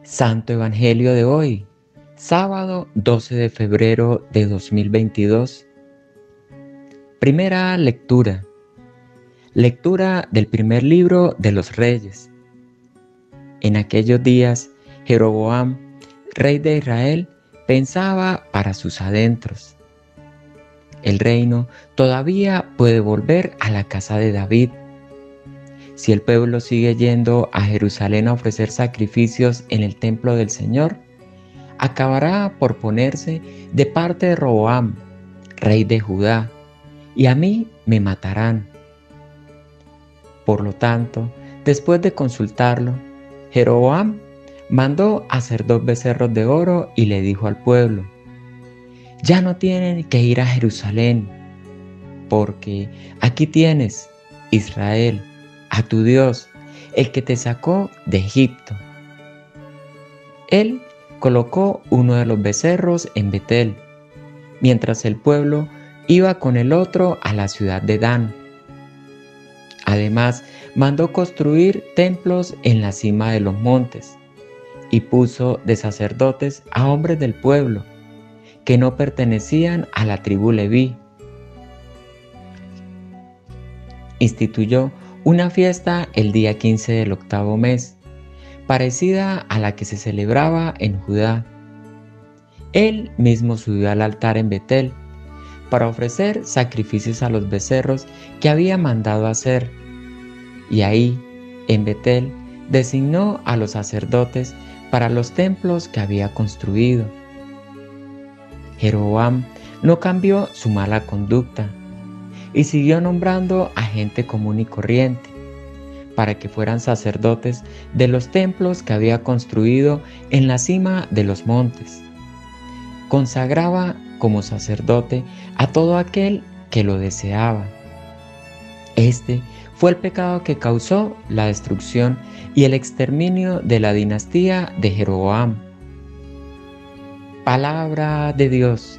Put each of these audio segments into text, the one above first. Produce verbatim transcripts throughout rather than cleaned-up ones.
Santo Evangelio de hoy, sábado doce de febrero de dos mil veintidós. Primera lectura. Lectura del primer libro de los Reyes. En aquellos días, Jeroboam, rey de Israel, pensaba para sus adentros: el reino todavía puede volver a la casa de David. Si el pueblo sigue yendo a Jerusalén a ofrecer sacrificios en el templo del Señor, acabará por ponerse de parte de Roboam, rey de Judá, y a mí me matarán. Por lo tanto, después de consultarlo, Jeroboam mandó hacer dos becerros de oro y le dijo al pueblo: ya no tienen que ir a Jerusalén, porque aquí tienes, Israel, a tu Dios, el que te sacó de Egipto. Él colocó uno de los becerros en Betel, mientras el pueblo iba con el otro a la ciudad de Dan. Además, mandó construir templos en la cima de los montes y puso de sacerdotes a hombres del pueblo que no pertenecían a la tribu Leví. Instituyó una fiesta el día quince del octavo mes, parecida a la que se celebraba en Judá. Él mismo subió al altar en Betel para ofrecer sacrificios a los becerros que había mandado hacer, y ahí, en Betel, designó a los sacerdotes para los templos que había construido. Jeroboam no cambió su mala conducta y siguió nombrando a gente común y corriente para que fueran sacerdotes de los templos que había construido en la cima de los montes. Consagraba como sacerdote a todo aquel que lo deseaba. Este fue el pecado que causó la destrucción y el exterminio de la dinastía de Jeroboam. Palabra de Dios.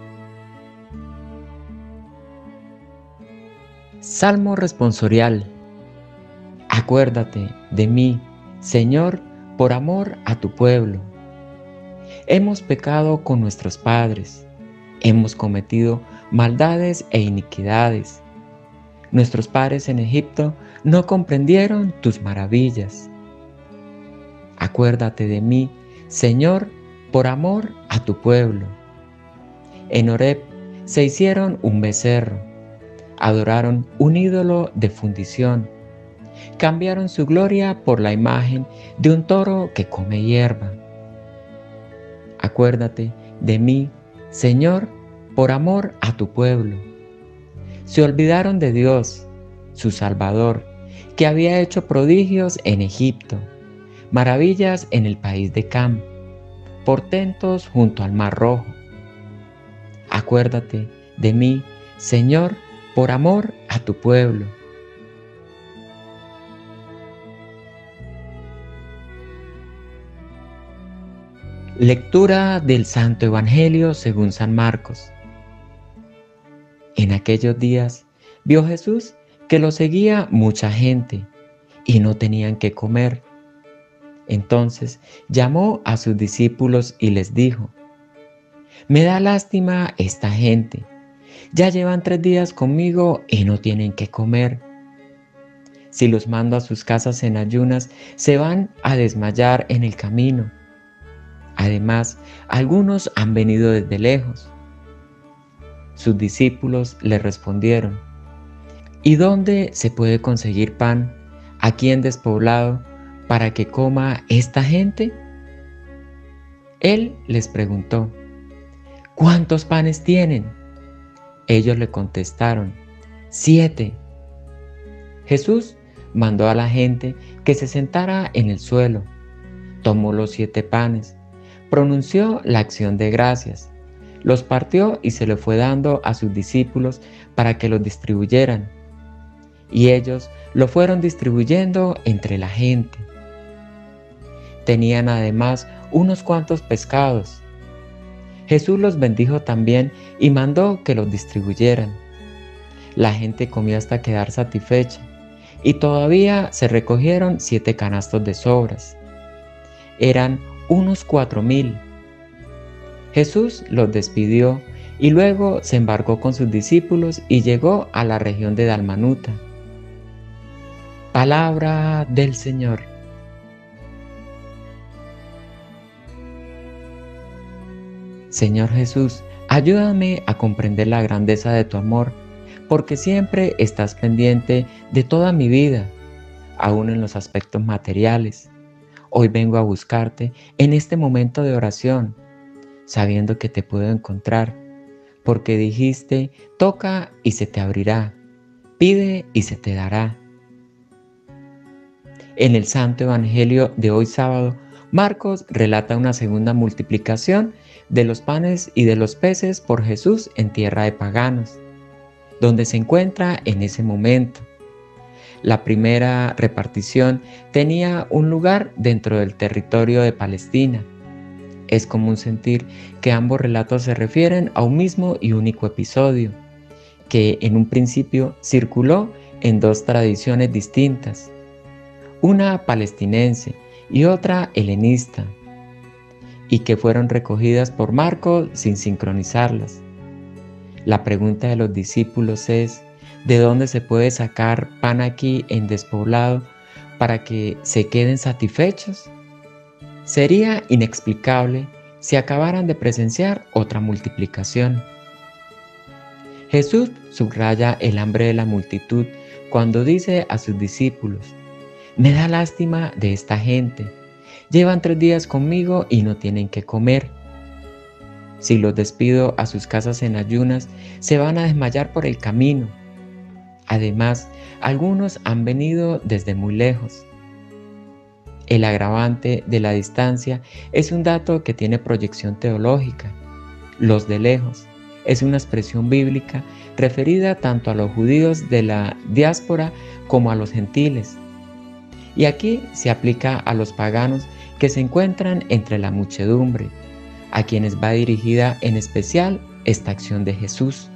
Salmo responsorial. Acuérdate de mí, Señor, por amor a tu pueblo. Hemos pecado con nuestros padres, hemos cometido maldades e iniquidades. Nuestros padres en Egipto no comprendieron tus maravillas. Acuérdate de mí, Señor, por amor a tu pueblo. En Horeb se hicieron un becerro, adoraron un ídolo de fundición, cambiaron su gloria por la imagen de un toro que come hierba. Acuérdate de mí, Señor, por amor a tu pueblo. Se olvidaron de Dios, su Salvador, que había hecho prodigios en Egipto, maravillas en el país de Cam, portentos junto al Mar Rojo. Acuérdate de mí, Señor, por amor a tu pueblo. Lectura del Santo Evangelio según San Marcos. En aquellos días vio Jesús que lo seguía mucha gente y no tenían qué comer. Entonces llamó a sus discípulos y les dijo: me da lástima esta gente. Ya llevan tres días conmigo y no tienen qué comer. Si los mando a sus casas en ayunas, se van a desmayar en el camino. Además, algunos han venido desde lejos. Sus discípulos le respondieron: ¿y dónde se puede conseguir pan aquí en despoblado para que coma esta gente? Él les preguntó: ¿cuántos panes tienen? Ellos le contestaron: siete. Jesús mandó a la gente que se sentara en el suelo, tomó los siete panes, pronunció la acción de gracias, los partió y se lo fue dando a sus discípulos para que los distribuyeran. Y ellos lo fueron distribuyendo entre la gente. Tenían además unos cuantos pescados. Jesús los bendijo también y mandó que los distribuyeran. La gente comió hasta quedar satisfecha, y todavía se recogieron siete canastos de sobras. Eran unos cuatro mil. Jesús los despidió y luego se embarcó con sus discípulos y llegó a la región de Dalmanuta. Palabra del Señor. Señor Jesús, ayúdame a comprender la grandeza de tu amor, porque siempre estás pendiente de toda mi vida, aún en los aspectos materiales. Hoy vengo a buscarte en este momento de oración, sabiendo que te puedo encontrar, porque dijiste, toca y se te abrirá, pide y se te dará. En el Santo Evangelio de hoy sábado, Marcos relata una segunda multiplicación de los panes y de los peces por Jesús en tierra de paganos, donde se encuentra en ese momento. La primera repartición tenía un lugar dentro del territorio de Palestina. Es común sentir que ambos relatos se refieren a un mismo y único episodio, que en un principio circuló en dos tradiciones distintas, una palestinense y otra helenista, y que fueron recogidas por Marcos sin sincronizarlas. La pregunta de los discípulos es, ¿de dónde se puede sacar pan aquí en despoblado para que se queden satisfechos? Sería inexplicable si acabaran de presenciar otra multiplicación. Jesús subraya el hambre de la multitud cuando dice a sus discípulos, me da lástima de esta gente, llevan tres días conmigo y no tienen que comer. Si los despido a sus casas en ayunas, se van a desmayar por el camino. Además, algunos han venido desde muy lejos. El agravante de la distancia es un dato que tiene proyección teológica. Los de lejos es una expresión bíblica referida tanto a los judíos de la diáspora como a los gentiles. Y aquí se aplica a los paganos que se encuentran entre la muchedumbre, a quienes va dirigida en especial esta acción de Jesús.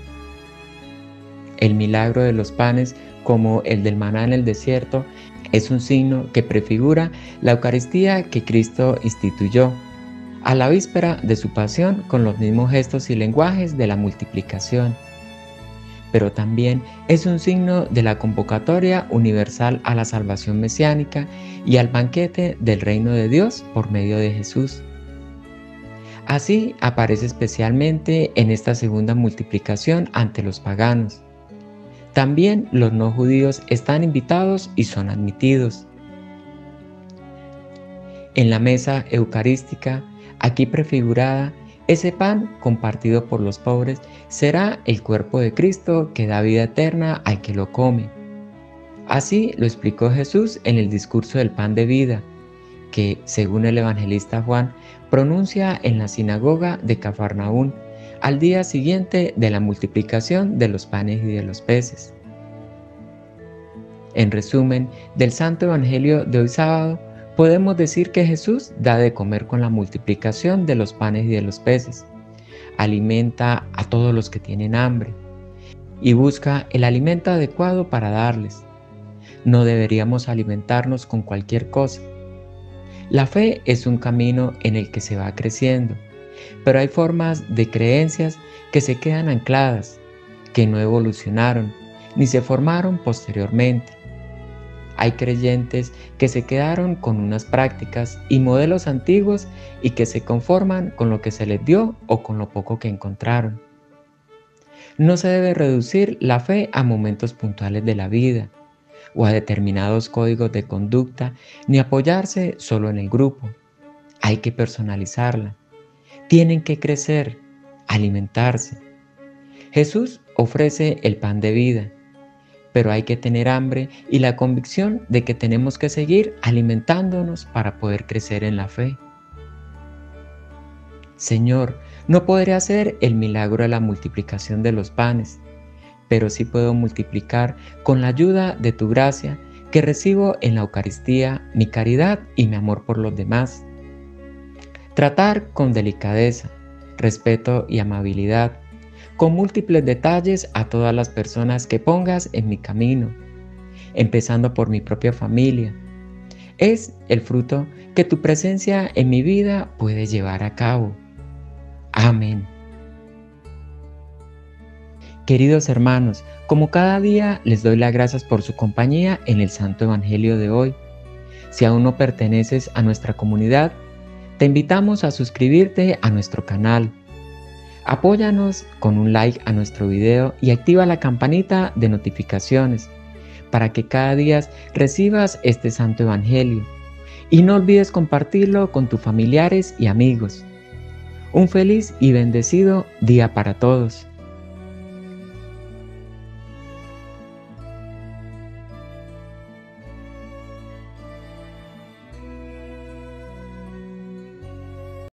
El milagro de los panes, como el del maná en el desierto, es un signo que prefigura la Eucaristía que Cristo instituyó a la víspera de su pasión con los mismos gestos y lenguajes de la multiplicación. Pero también es un signo de la convocatoria universal a la salvación mesiánica y al banquete del reino de Dios por medio de Jesús. Así aparece especialmente en esta segunda multiplicación ante los paganos. También los no judíos están invitados y son admitidos. En la mesa eucarística, aquí prefigurada, ese pan compartido por los pobres será el cuerpo de Cristo que da vida eterna al que lo come. Así lo explicó Jesús en el discurso del pan de vida, que, según el evangelista Juan, pronuncia en la sinagoga de Cafarnaún al día siguiente de la multiplicación de los panes y de los peces. En resumen, del Santo Evangelio de hoy sábado, podemos decir que Jesús da de comer con la multiplicación de los panes y de los peces, alimenta a todos los que tienen hambre y busca el alimento adecuado para darles. No deberíamos alimentarnos con cualquier cosa. La fe es un camino en el que se va creciendo, pero hay formas de creencias que se quedan ancladas, que no evolucionaron ni se formaron posteriormente. Hay creyentes que se quedaron con unas prácticas y modelos antiguos y que se conforman con lo que se les dio o con lo poco que encontraron. No se debe reducir la fe a momentos puntuales de la vida o a determinados códigos de conducta, ni apoyarse solo en el grupo. Hay que personalizarla. Tienen que crecer, alimentarse. Jesús ofrece el pan de vida, pero hay que tener hambre y la convicción de que tenemos que seguir alimentándonos para poder crecer en la fe. Señor, no podré hacer el milagro de la multiplicación de los panes, pero sí puedo multiplicar con la ayuda de tu gracia que recibo en la Eucaristía mi caridad y mi amor por los demás. Tratar con delicadeza, respeto y amabilidad, con múltiples detalles a todas las personas que pongas en mi camino, empezando por mi propia familia, es el fruto que tu presencia en mi vida puede llevar a cabo. Amén. Queridos hermanos, como cada día les doy las gracias por su compañía en el Santo Evangelio de hoy. Si aún no perteneces a nuestra comunidad, te invitamos a suscribirte a nuestro canal. Apóyanos con un like a nuestro video y activa la campanita de notificaciones para que cada día recibas este Santo Evangelio. Y no olvides compartirlo con tus familiares y amigos. Un feliz y bendecido día para todos.